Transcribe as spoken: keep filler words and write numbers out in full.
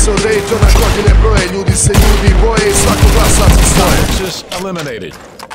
se od Daytona, godine broje, ljudi se ljudi boje i svako glasa za svoje. Just eliminated.